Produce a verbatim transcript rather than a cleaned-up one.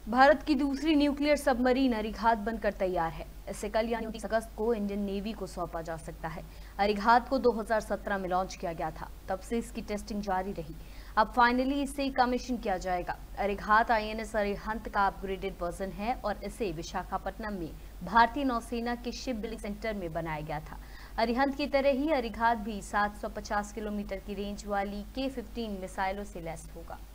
भारत की दूसरी nuclear submarine Arighat बनकर तैयार है। इसे कल यानी उनतीस अगस्त को इंडियन नेवी को सौंपा जा सकता है। अरिघात को दो हज़ार सत्रह में लॉन्च किया गया था, तब से इसकी टेस्टिंग जारी रही। अब फाइनली इसे कमीशन किया जाएगा। अरिघात आईएनएस अरिहंत का अपग्रेडेड वर्जन है और इसे विशाखापट्टनम में भारतीय नौसेना के शिप बिल्डिंग सेंटर में बनाया गया था। अरिहंत की तरह ही अरिघात भी सात सौ पचास किलोमीटर की रेंज वाली के फिफ्टीन मिसाइलों से लैस होगा।